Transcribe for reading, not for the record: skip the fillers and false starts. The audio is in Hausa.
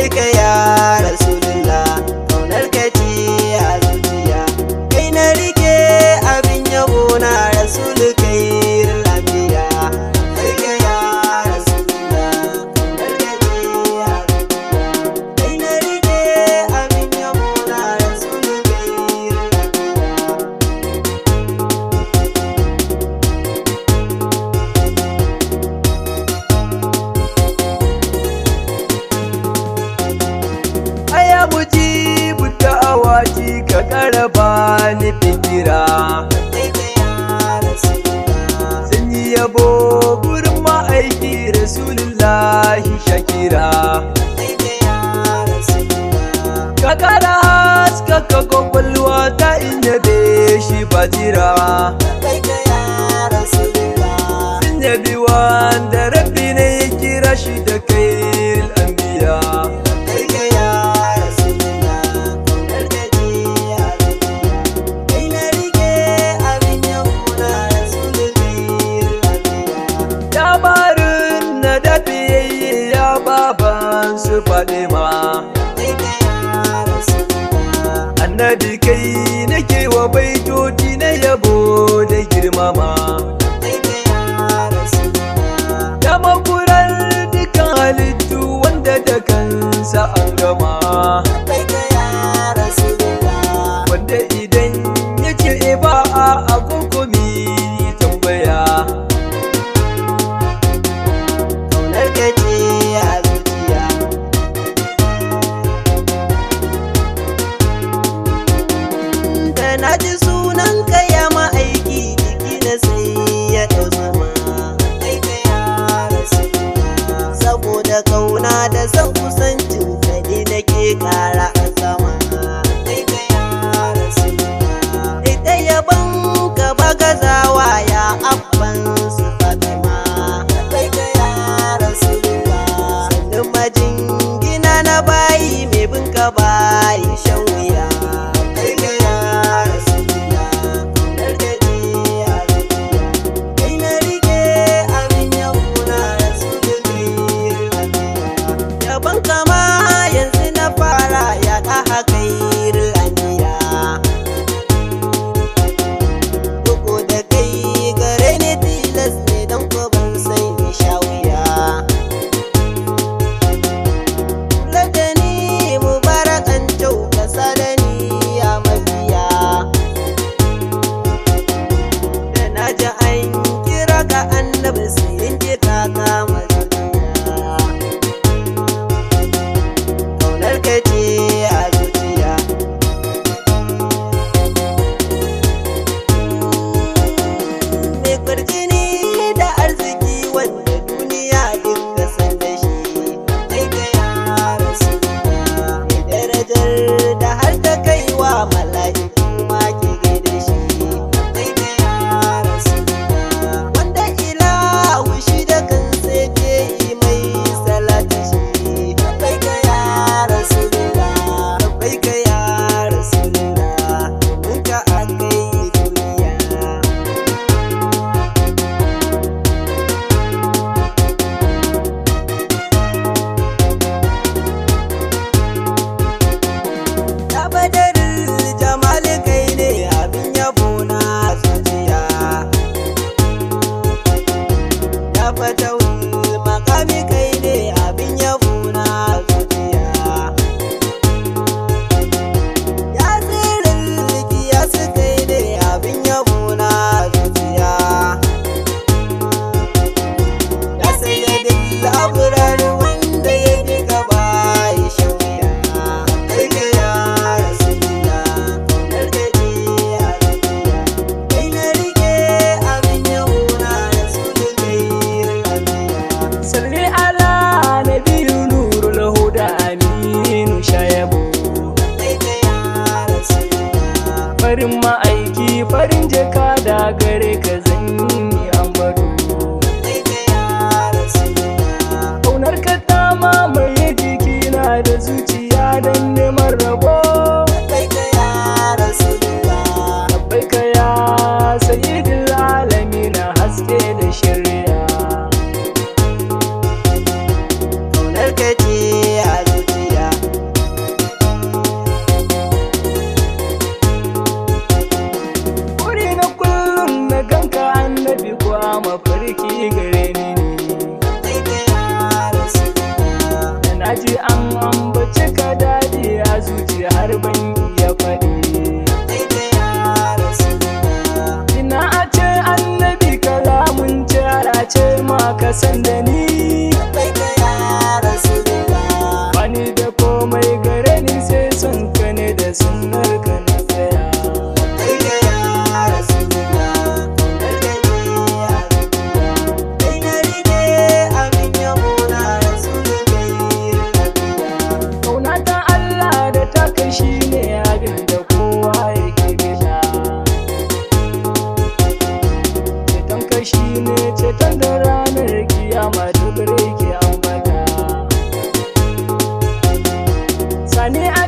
labbaika ya rasulullah, kaunar ka ce a zuciya, kai na rike abin yabo na rasul khairul anbiya. Labbaika ya rasulullah, kaunar ka ce a zuciya, kai na rike abin yabo na rasul khairul anbiya. Aya mujibu da'awati ka karaba ni fikira, sun yi yabo gurin ma'aiki rasulullahi shakira. Ka kara haskaka kwakwalwa ta in yabe shi bajira, sun yabi wanda rabbi ne ya kira shi da khairul anbiya. Baban su Fadima, annabi kai nake wa baitoti na yabo da girmama, da makurar dukan halittu wanda da kansa an gama, wanda idan yake ba a kokomi tambaya. Na ji sunan ka ya ma'aiki, jiki na sai ya ɗau sama. Saboda kauna da san kusancin ka ne nake ƙara a sama. Ita yaban ka ba gazawa ya abban su Fatima. Sannan majingina na bayi mai bin ka bayi shan wuya. farin ma'aiki farin jaka da gare ka zan yi ambaro. Ƙaunar ka ta mamaye jikina da zuciya don neman rabo. Labbaika ya sayyidul alamin haske da shari'a. Ƙaunar ka ce a zuciya ji an ambaci ka daɗi a zuciya har ban iya faɗi. Ina a ce annabi kalamun ce a ce ma ka san da ni. Bani da komai gare ni sai son ka ne da sunnar ka na tsaya. Shi ne abin da kowa yake gida. Ceton ka shi ne ceton da ranar kiyama duk ke ambata. Sani